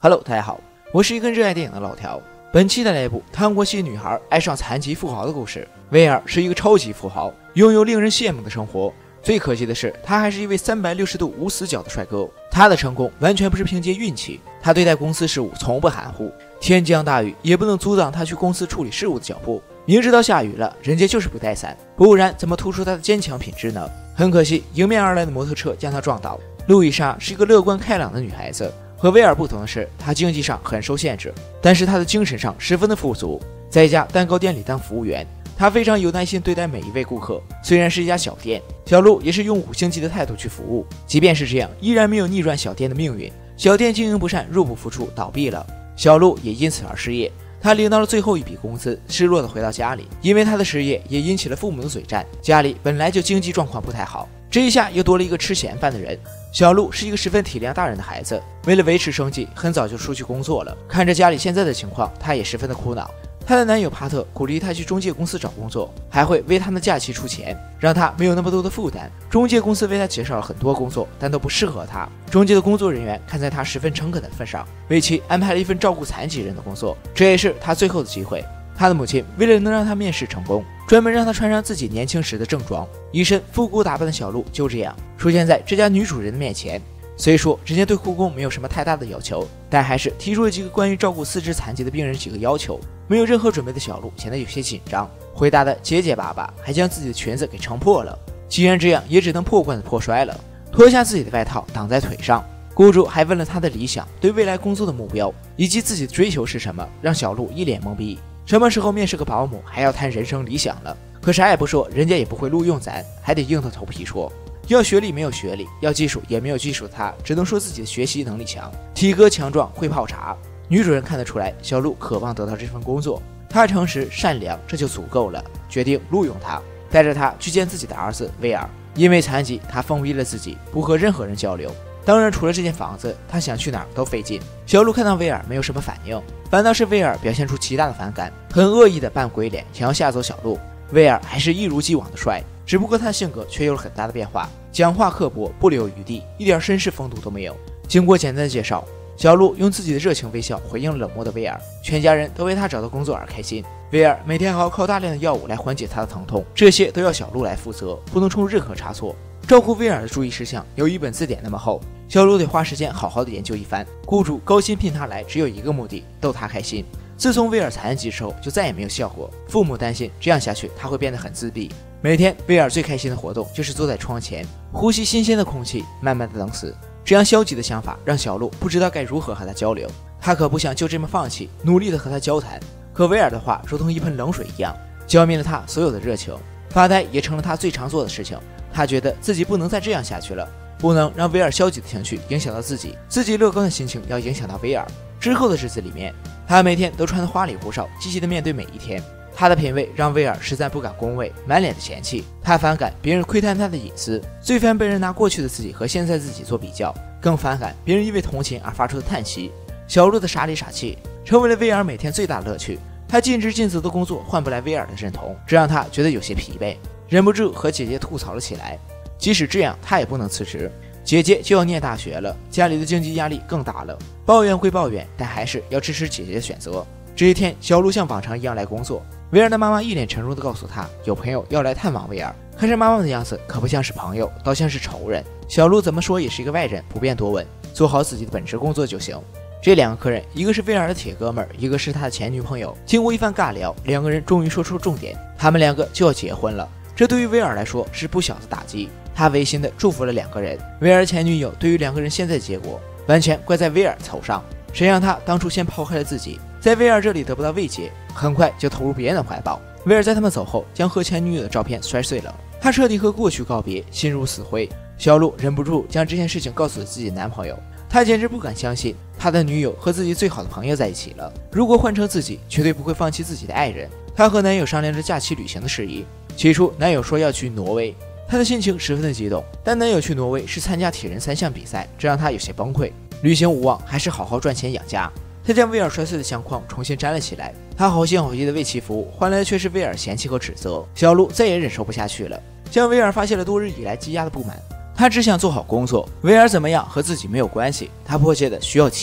Hello， 大家好，我是一个热爱电影的老条。本期带来一部韩国系女孩爱上残疾富豪的故事。威尔是一个超级富豪，拥有令人羡慕的生活。最可惜的是，他还是一位360度无死角的帅哥。他的成功完全不是凭借运气，他对待公司事务从不含糊，天降大雨也不能阻挡他去公司处理事务的脚步。明知道下雨了，人家就是不带伞，不然怎么突出他的坚强品质呢？很可惜，迎面而来的摩托车将他撞倒。路易莎是一个乐观开朗的女孩子。和威尔不同的是，他经济上很受限制，但是他的精神上十分的富足。在一家蛋糕店里当服务员，他非常有耐心对待每一位顾客。虽然是一家小店，小路也是用5星级的态度去服务。即便是这样，依然没有逆转小店的命运。小店经营不善，入不敷出，倒闭了。小路也因此而失业。他领到了最后一笔工资，失落的回到家里，因为他的失业也引起了父母的嘴战。家里本来就经济状况不太好，这一下又多了一个吃闲饭的人。小路是一个十分体谅大人的孩子，为了维持生计，很早就出去工作了。看着家里现在的情况，她也十分的苦恼。她的男友帕特鼓励她去中介公司找工作，还会为她的假期出钱，让她没有那么多的负担。中介公司为她介绍了很多工作，但都不适合她。中介的工作人员看在她十分诚恳的份上，为其安排了一份照顾残疾人的工作，这也是她最后的机会。他的母亲为了能让他面试成功，专门让他穿上自己年轻时的正装，一身复古打扮的小路就这样出现在这家女主人的面前。虽说人家对护工没有什么太大的要求，但还是提出了几个关于照顾四肢残疾的病人几个要求。没有任何准备的小路显得有些紧张，回答的结结巴巴，还将自己的裙子给撑破了。既然这样，也只能破罐子破摔了，脱下自己的外套挡在腿上。雇主还问了他的理想、对未来工作的目标以及自己的追求是什么，让小路一脸懵逼。什么时候面试个保姆还要谈人生理想了？可啥也不说，人家也不会录用咱，还得硬着头皮说。要学历没有学历，要技术也没有技术的他，只能说自己的学习能力强，体格强壮，会泡茶。女主人看得出来，小路渴望得到这份工作，她诚实善良，这就足够了，决定录用她，带着她去见自己的儿子威尔。因为残疾，他封闭了自己，不和任何人交流。当然，除了这间房子，他想去哪儿都费劲。小路看到威尔没有什么反应，反倒是威尔表现出极大的反感，很恶意的扮鬼脸，想要吓走小路。威尔还是一如既往的帅，只不过他的性格却有了很大的变化，讲话刻薄，不留余地，一点绅士风度都没有。经过简单的介绍，小路用自己的热情微笑回应了冷漠的威尔，全家人都为他找到工作而开心。威尔每天还要靠大量的药物来缓解他的疼痛，这些都要小路来负责，不能出任何差错。照顾威尔的注意事项有一本字典那么厚，小路得花时间好好的研究一番。雇主高薪聘他来，只有一个目的，逗他开心。自从威尔残疾之后，就再也没有笑过。父母担心这样下去他会变得很自闭。每天威尔最开心的活动就是坐在窗前，呼吸新鲜的空气，慢慢的等死。这样消极的想法让小路不知道该如何和他交流。他可不想就这么放弃，努力的和他交谈。可威尔的话如同一盆冷水一样，浇灭了他所有的热情。发呆也成了他最常做的事情。他觉得自己不能再这样下去了，不能让威尔消极的情绪影响到自己，自己乐观的心情要影响到威尔。之后的日子里面，他每天都穿得花里胡哨，积极的面对每一天。他的品味让威尔实在不敢恭维，满脸的嫌弃。他反感别人窥探他的隐私，最烦被人拿过去的自己和现在自己做比较，更反感别人因为同情而发出的叹息。小路的傻里傻气成为了威尔每天最大的乐趣。他尽职尽责的工作换不来威尔的认同，这让他觉得有些疲惫，忍不住和姐姐吐槽了起来。即使这样，他也不能辞职。姐姐就要念大学了，家里的经济压力更大了。抱怨归抱怨，但还是要支持姐姐的选择。这一天，小路像往常一样来工作。威尔的妈妈一脸沉重地告诉他，有朋友要来探望威尔。看着妈妈的样子，可不像是朋友，倒像是仇人。小路怎么说也是一个外人，不便多问，做好自己的本职工作就行。这两个客人，一个是威尔的铁哥们儿，一个是他的前女朋友。经过一番尬聊，两个人终于说出重点，他们两个就要结婚了。这对于威尔来说是不小的打击，他违心的祝福了两个人。威尔前女友对于两个人现在的结果，完全怪在威尔头上。谁让他当初先抛开了自己，在威尔这里得不到慰藉，很快就投入别人的怀抱。威尔在他们走后，将和前女友的照片摔碎了，他彻底和过去告别，心如死灰。小路忍不住将这件事情告诉了自己的男朋友，他简直不敢相信他的女友和自己最好的朋友在一起了。如果换成自己，绝对不会放弃自己的爱人。他和男友商量着假期旅行的事宜。起初男友说要去挪威，他的心情十分的激动，但男友去挪威是参加铁人3项比赛，这让他有些崩溃。旅行无望，还是好好赚钱养家。他将威尔摔碎的相框重新粘了起来，他好心好意的为其服务，换来的却是威尔嫌弃和指责。小路再也忍受不下去了，向威尔发泄了多日以来积压的不满。他只想做好工作，威尔怎么样和自己没有关系，他迫切的需要钱。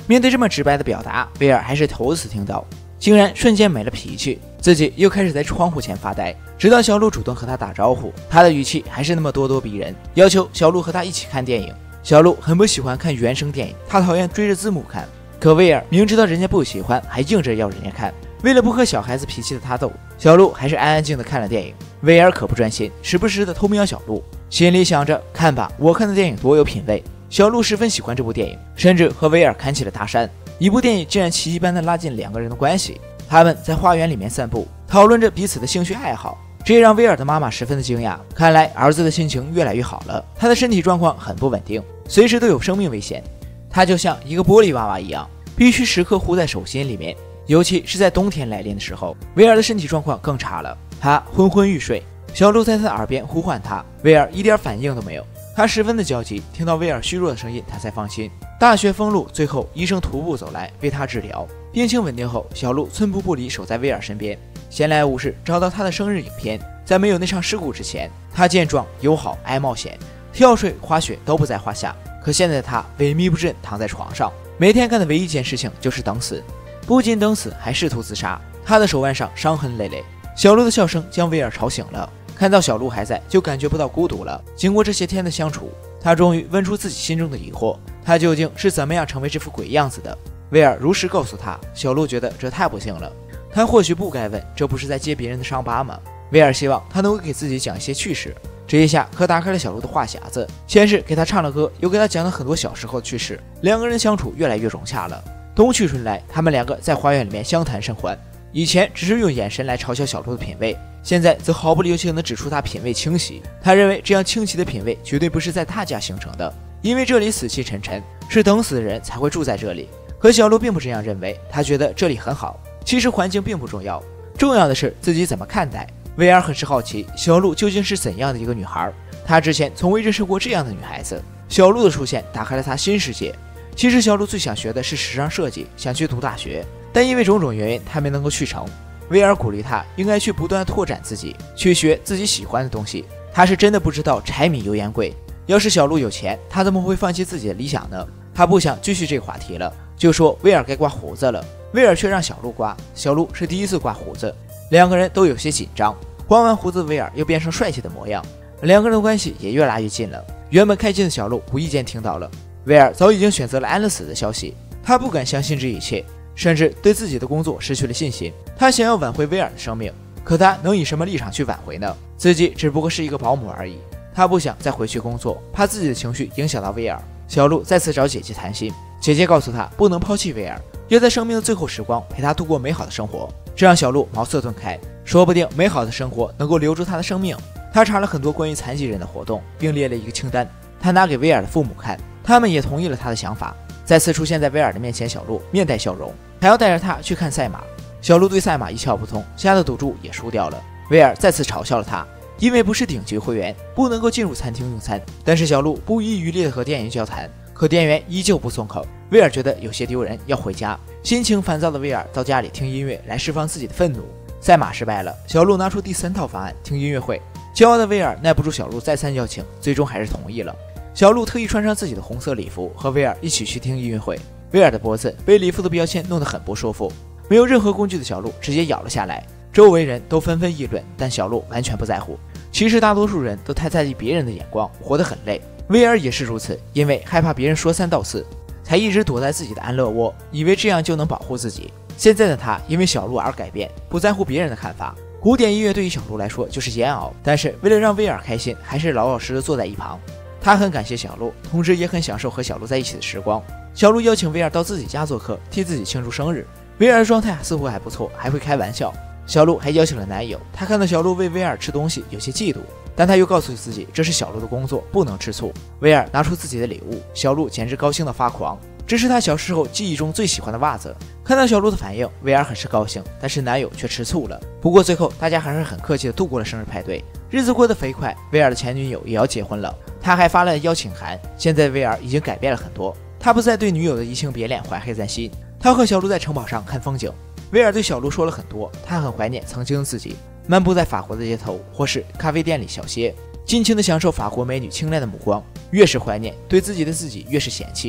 面对这么直白的表达，威尔还是头一次听到，竟然瞬间没了脾气，自己又开始在窗户前发呆。直到小鹿主动和他打招呼，他的语气还是那么咄咄逼人，要求小鹿和他一起看电影。小鹿很不喜欢看原声电影，他讨厌追着字幕看。可威尔明知道人家不喜欢，还硬着要人家看。为了不和小孩子脾气的他斗，小鹿还是安安静的看了电影。威尔可不专心，时不时的偷瞄小鹿，心里想着看吧，我看的电影多有品味。小鹿十分喜欢这部电影，甚至和威尔侃起了搭讪。一部电影竟然奇迹般的拉近两个人的关系。他们在花园里面散步，讨论着彼此的兴趣爱好，这让威尔的妈妈十分的惊讶。看来儿子的心情越来越好了，他的身体状况很不稳定，随时都有生命危险。他就像一个玻璃娃娃一样，必须时刻护在手心里面。尤其是在冬天来临的时候，威尔的身体状况更差了，他昏昏欲睡。小鹿在他的耳边呼唤他，威尔一点反应都没有。他十分的焦急，听到威尔虚弱的声音，他才放心。大雪封路，最后医生徒步走来为他治疗。病情稳定后，小鹿寸步不离守在威尔身边。闲来无事，找到他的生日影片。在没有那场事故之前，他健壮友好，爱冒险，跳水滑雪都不在话下。可现在他萎靡不振，躺在床上，每天干的唯一一件事情就是等死。不仅等死，还试图自杀。他的手腕上伤痕累累。小鹿的笑声将威尔吵醒了。看到小鹿还在，就感觉不到孤独了。经过这些天的相处，他终于问出自己心中的疑惑：他究竟是怎么样成为这副鬼样子的？威尔如实告诉他。小鹿觉得这太不幸了，他或许不该问，这不是在揭别人的伤疤吗？威尔希望他能够给自己讲一些趣事，这一下可打开了小鹿的话匣子。先是给他唱了歌，又给他讲了很多小时候的趣事，两个人相处越来越融洽了。冬去春来，他们两个在花园里面相谈甚欢。以前只是用眼神来嘲笑小鹿的品味，现在则毫不留情地指出他品味清奇。他认为这样清奇的品味绝对不是在他家形成的，因为这里死气沉沉，是等死的人才会住在这里。可小鹿并不这样认为，他觉得这里很好。其实环境并不重要，重要的是自己怎么看待。威尔很是好奇，小鹿究竟是怎样的一个女孩？他之前从未认识过这样的女孩子。小鹿的出现打开了他新世界。其实小鹿最想学的是时尚设计，想去读大学，但因为种种原因，他没能够去成。威尔鼓励他应该去不断拓展自己，去学自己喜欢的东西。他是真的不知道柴米油盐贵。要是小鹿有钱，他怎么会放弃自己的理想呢？他不想继续这个话题了，就说威尔该刮胡子了。威尔却让小鹿刮，小鹿是第一次刮胡子，两个人都有些紧张。刮完胡子，威尔又变成帅气的模样，两个人的关系也越拉越近了。原本开心的小鹿无意间听到了威尔早已经选择了安乐死的消息，他不敢相信这一切，甚至对自己的工作失去了信心。他想要挽回威尔的生命，可他能以什么立场去挽回呢？自己只不过是一个保姆而已。他不想再回去工作，怕自己的情绪影响到威尔。小鹿再次找姐姐谈心，姐姐告诉他不能抛弃威尔，要在生命的最后时光陪他度过美好的生活。这让小鹿茅塞顿开，说不定美好的生活能够留住他的生命。他查了很多关于残疾人的活动，并列了一个清单，他拿给威尔的父母看，他们也同意了他的想法。再次出现在威尔的面前，小鹿面带笑容，还要带着他去看赛马。小鹿对赛马一窍不通，下的赌注也输掉了。威尔再次嘲笑了他，因为不是顶级会员，不能够进入餐厅用餐。但是小鹿不遗余力地和店员交谈，可店员依旧不松口。威尔觉得有些丢人，要回家。心情烦躁的威尔到家里听音乐来释放自己的愤怒。赛马失败了，小鹿拿出第3套方案，听音乐会。骄傲的威尔耐不住小鹿再三邀请，最终还是同意了。小鹿特意穿上自己的红色礼服，和威尔一起去听音乐会。威尔的脖子被礼服的标签弄得很不舒服，没有任何工具的小鹿直接咬了下来。周围人都纷纷议论，但小鹿完全不在乎。其实大多数人都太在意别人的眼光，活得很累。威尔也是如此，因为害怕别人说三道四，才一直躲在自己的安乐窝，以为这样就能保护自己。现在的他因为小鹿而改变，不在乎别人的看法。古典音乐对于小鹿来说就是煎熬，但是为了让威尔开心，还是老老实实坐在一旁。他很感谢小鹿，同时也很享受和小鹿在一起的时光。小鹿邀请威尔到自己家做客，替自己庆祝生日。威尔的状态似乎还不错，还会开玩笑。小鹿还邀请了男友，他看到小鹿喂威尔吃东西，有些嫉妒，但他又告诉自己这是小鹿的工作，不能吃醋。威尔拿出自己的礼物，小鹿简直高兴得发狂，这是他小时候记忆中最喜欢的袜子。看到小鹿的反应，威尔很是高兴，但是男友却吃醋了。不过最后大家还是很客气地度过了生日派对。日子过得飞快，威尔的前女友也要结婚了，他还发了邀请函。现在威尔已经改变了很多，他不再对女友的移情别恋怀恨在心。他和小鹿在城堡上看风景。威尔对小鹿说了很多，他很怀念曾经的自己，漫步在法国的街头或是咖啡店里小歇，尽情地享受法国美女青睐的目光。越是怀念，对自己的自己越是嫌弃。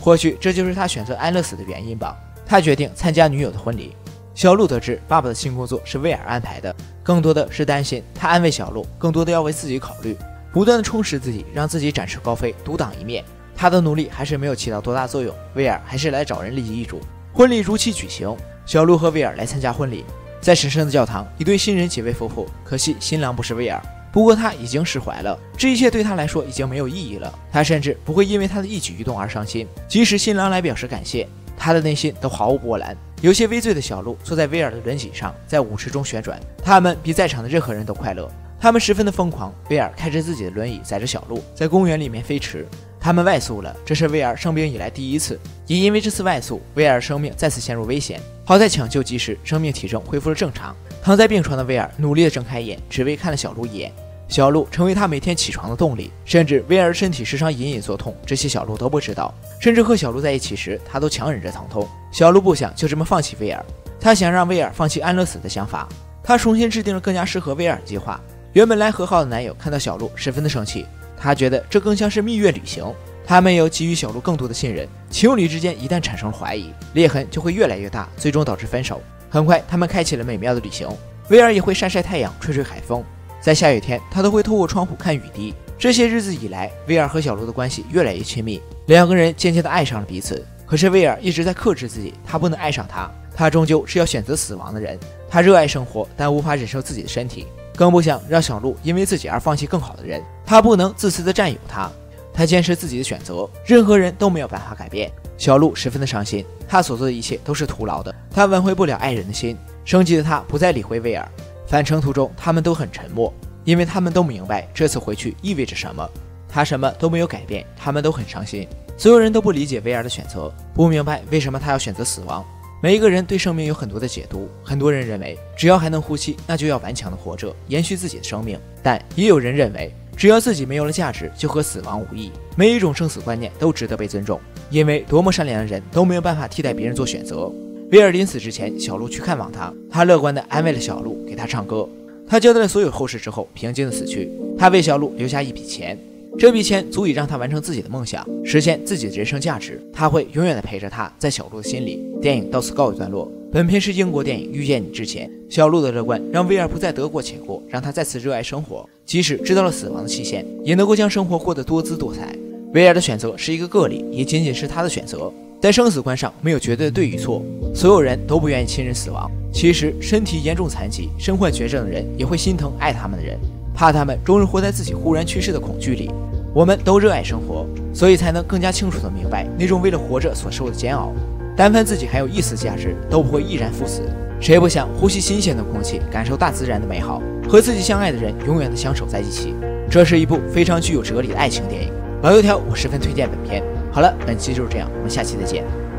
或许这就是他选择安乐死的原因吧。他决定参加女友的婚礼。小鹿得知爸爸的新工作是威尔安排的，更多的是担心。他安慰小鹿，更多的要为自己考虑，不断的充实自己，让自己展翅高飞，独当一面。他的努力还是没有起到多大作用，威尔还是来找人立遗嘱。婚礼如期举行，小鹿和威尔来参加婚礼。在神圣的教堂，一对新人结为夫妇，可惜新郎不是威尔。不过他已经释怀了，这一切对他来说已经没有意义了。他甚至不会因为他的一举一动而伤心，即使新郎来表示感谢，他的内心都毫无波澜。有些微醉的小鹿坐在威尔的轮椅上，在舞池中旋转，他们比在场的任何人都快乐。他们十分的疯狂，威尔开着自己的轮椅载着小鹿在公园里面飞驰。他们外宿了，这是威尔生病以来第一次，也因为这次外宿，威尔生命再次陷入危险。好在抢救及时，生命体征恢复了正常。躺在病床的威尔努力地睁开眼，只为看了小鹿一眼。小鹿成为他每天起床的动力，甚至威尔身体时常隐隐作痛，这些小鹿都不知道。甚至和小鹿在一起时，他都强忍着疼痛。小鹿不想就这么放弃威尔，他想让威尔放弃安乐死的想法。他重新制定了更加适合威尔的计划。原本来和好的男友看到小鹿十分的生气，他觉得这更像是蜜月旅行，他没有给予小鹿更多的信任。情侣之间一旦产生了怀疑，裂痕就会越来越大，最终导致分手。很快他们开启了美妙的旅行，威尔也会晒晒太阳，吹吹海风，在下雨天他都会透过窗户看雨滴。这些日子以来，威尔和小鹿的关系越来越亲密，两个人渐渐地爱上了彼此。可是威尔一直在克制自己，他不能爱上她，他终究是要选择死亡的人。他热爱生活，但无法忍受自己的身体，更不想让小鹿因为自己而放弃更好的人。他不能自私地占有她，他坚持自己的选择，任何人都没有办法改变。小鹿十分的伤心，他所做的一切都是徒劳的，他挽回不了爱人的心。生气的他不再理会威尔。返程途中，他们都很沉默，因为他们都明白这次回去意味着什么。他什么都没有改变，他们都很伤心。所有人都不理解威尔的选择，不明白为什么他要选择死亡。每一个人对生命有很多的解读，很多人认为只要还能呼吸，那就要顽强的活着，延续自己的生命。但也有人认为，只要自己没有了价值，就和死亡无异。每一种生死观念都值得被尊重，因为多么善良的人都没有办法替代别人做选择。威尔临死之前，小鹿去看望他，他乐观地安慰了小鹿，给他唱歌。他交代了所有后事之后，平静地死去。他为小鹿留下一笔钱，这笔钱足以让他完成自己的梦想，实现自己的人生价值。他会永远地陪着他，在小鹿的心里。电影到此告一段落。本片是英国电影《遇见你》之前，小鹿的乐观让威尔不再得过且过，让他再次热爱生活，即使知道了死亡的期限，也能够将生活过得多姿多彩。威尔的选择是一个个例，也仅仅是他的选择。在生死观上没有绝对的对与错，所有人都不愿意亲人死亡。其实身体严重残疾、身患绝症的人也会心疼爱他们的人，怕他们终日活在自己忽然去世的恐惧里。我们都热爱生活，所以才能更加清楚地明白那种为了活着所受的煎熬。但凡自己还有一丝价值，都不会毅然赴死。谁不想呼吸新鲜的空气，感受大自然的美好，和自己相爱的人永远地相守在一起？这是一部非常具有哲理的爱情电影。老油条，我十分推荐本片。好了，本期就是这样，我们下期再见。